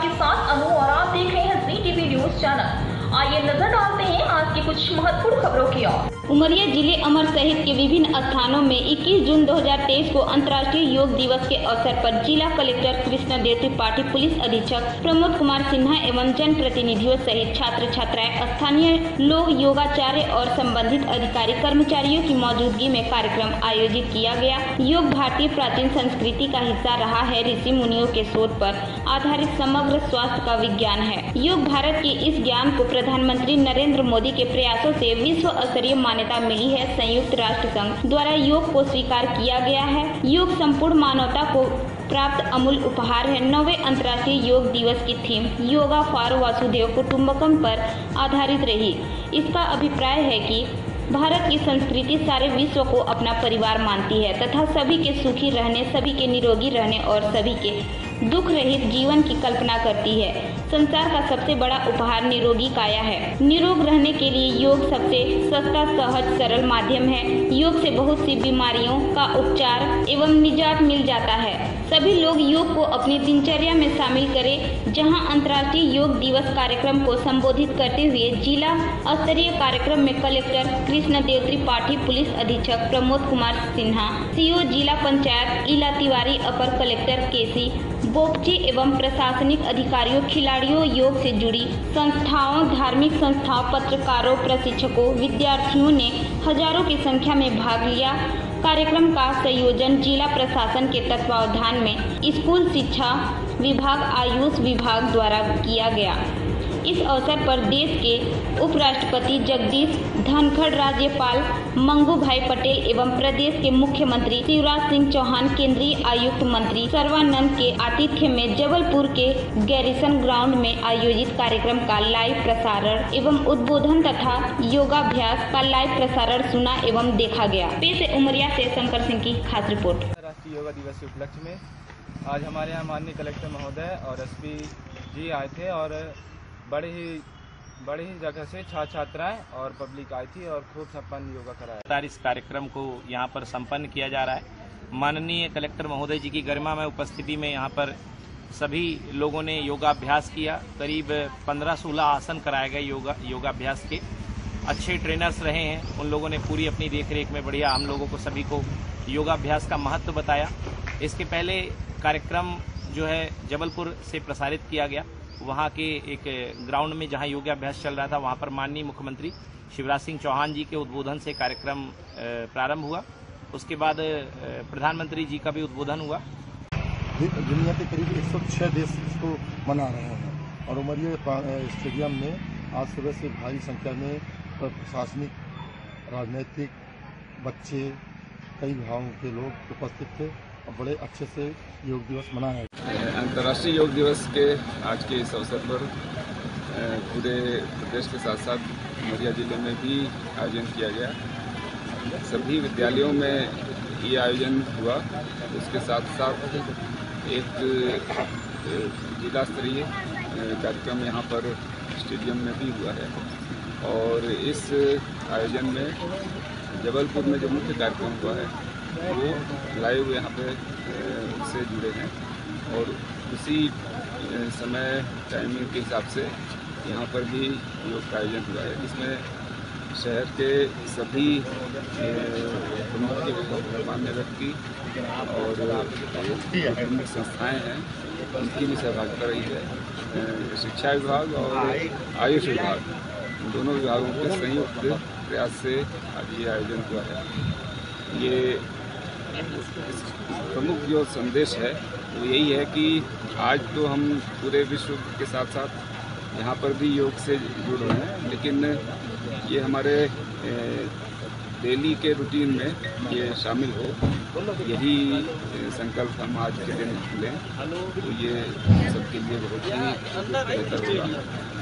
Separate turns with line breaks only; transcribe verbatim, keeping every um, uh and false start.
आपके साथ अनु और आप देख रहे हैं जी टीवी न्यूज चैनल। आइए नजर डालते हैं आज की कुछ महत्वपूर्ण खबरों की ओर।
उमरिया जिले अमर शहीद के विभिन्न स्थानों में इक्कीस जून दो हज़ार तेईस को अंतर्राष्ट्रीय योग दिवस के अवसर पर जिला कलेक्टर कृष्णदेव त्रिपाठी, पुलिस अधीक्षक प्रमोद कुमार सिन्हा एवं जन प्रतिनिधियों सहित छात्र छात्राएं, स्थानीय लोग, योगाचार्य और संबंधित अधिकारी कर्मचारियों की मौजूदगी में कार्यक्रम आयोजित किया गया। योग भारतीय प्राचीन संस्कृति का हिस्सा रहा है। ऋषि मुनियों के शोध पर आधारित समग्र स्वास्थ्य का विज्ञान है। योग भारत के इस ज्ञान को प्रधानमंत्री नरेंद्र मोदी के प्रयासों से विश्व स्तरीय मान्यता मिली है। संयुक्त राष्ट्र संघ द्वारा योग को स्वीकार किया गया है। योग संपूर्ण मानवता को प्राप्त अमूल्य उपहार है। नौवें अंतर्राष्ट्रीय योग दिवस की थीम योगा फॉर वसुधैव कुटुंबकम पर आधारित रही। इसका अभिप्राय है कि भारत की संस्कृति सारे विश्व को अपना परिवार मानती है तथा सभी के सुखी रहने, सभी के निरोगी रहने और सभी के दुख रहित जीवन की कल्पना करती है। संसार का सबसे बड़ा उपहार निरोगी काया है। निरोग रहने के लिए योग सबसे सस्ता, सहज, सरल माध्यम है। योग से बहुत सी बीमारियों का उपचार एवं निजात मिल जाता है। सभी लोग योग को अपनी दिनचर्या में शामिल करें। जहां अंतर्राष्ट्रीय योग दिवस कार्यक्रम को संबोधित करते हुए जिला स्तरीय कार्यक्रम में कलेक्टर कृष्णदेव त्रिपाठी, पुलिस अधीक्षक प्रमोद कुमार सिन्हा, सीओ जिला पंचायत इला तिवारी, अपर कलेक्टर केसी बोपची एवं प्रशासनिक अधिकारियों, खिलाड़ियों, योग से जुड़ी संस्थाओं, धार्मिक संस्थाओं, पत्रकारों, प्रशिक्षकों, विद्यार्थियों ने हजारों की संख्या में भाग लिया। कार्यक्रम का संयोजन जिला प्रशासन के तत्वावधान में स्कूल शिक्षा विभाग, आयुष विभाग द्वारा किया गया। इस अवसर पर देश के उपराष्ट्रपति जगदीश धनखड़, राज्यपाल मंगू भाई पटेल एवं प्रदेश के मुख्यमंत्री शिवराज सिंह चौहान, केंद्रीय आयुक्त मंत्री सर्वानंद के आतिथ्य में जबलपुर के गैरिसन ग्राउंड में आयोजित कार्यक्रम का लाइव प्रसारण एवं उद्बोधन तथा योगाभ्यास का लाइव प्रसारण सुना एवं देखा गया। पेश है उमरिया से शंकर सिंह की खास रिपोर्ट।
राष्ट्रीय योगा दिवस के उपलक्ष्य में आज हमारे यहाँ माननीय कलेक्टर महोदय और एस पी जी आए थे और बड़े ही बड़े ही जगह से छात्र छात्राएं और पब्लिक आई थी और खूब संपन्न योगा कराया।
इस कार्यक्रम को यहाँ पर संपन्न किया जा रहा है। माननीय कलेक्टर महोदय जी की गरिमा में उपस्थिति में यहाँ पर सभी लोगों ने योगाभ्यास किया। करीब पंद्रह सोलह आसन कराए गए योगा योगाभ्यास के। अच्छे ट्रेनर्स रहे हैं, उन लोगों ने पूरी अपनी देखरेख में बढ़िया हम लोगों को सभी को योगाभ्यास का महत्व बताया। इसके पहले कार्यक्रम जो है जबलपुर से प्रसारित किया गया। वहाँ के एक ग्राउंड में जहाँ योगाभ्यास चल रहा था, वहाँ पर माननीय मुख्यमंत्री शिवराज सिंह चौहान जी के उद्बोधन से कार्यक्रम प्रारंभ हुआ। उसके बाद प्रधानमंत्री जी का भी उद्बोधन हुआ।
दुनिया के करीब एक सौ छह देश इसको मना रहे हैं और उमरिया स्टेडियम में आज सुबह से भारी संख्या में प्रशासनिक, राजनीतिक, बच्चे, कई विभागों के लोग उपस्थित थे और बड़े अच्छे से योग दिवस मनाया।
अंतर्राष्ट्रीय योग दिवस के आज के इस अवसर पर पूरे प्रदेश के साथ साथ उमरिया जिले में भी आयोजन किया गया। सभी विद्यालयों में ये आयोजन हुआ। उसके साथ साथ एक जिला स्तरीय कार्यक्रम यहाँ पर स्टेडियम में भी हुआ है और इस आयोजन में जबलपुर में जो मुख्य कार्यक्रम हुआ है वो लाइव यहाँ पे से जुड़े हैं और उसी समय टाइमिंग के हिसाब से यहाँ पर भी योग का आयोजन हुआ है, जिसमें शहर के सभी गणमान्य व्यक्ति और धार्मिक संस्थाएं हैं, उनकी भी सहभागिता रही है। शिक्षा विभाग और आयुष विभाग, दोनों विभागों के संयुक्त प्रयास से आज ये आयोजन हुआ है। ये प्रमुख जो संदेश है वो यही है कि आज तो हम पूरे विश्व के साथ साथ यहाँ पर भी योग से जुड़ रहे हैं, लेकिन ये हमारे डेली के रूटीन में ये शामिल हो, यही संकल्प हम आज के दिन लें तो ये सबके लिए बहुत ही बेहतर होगा।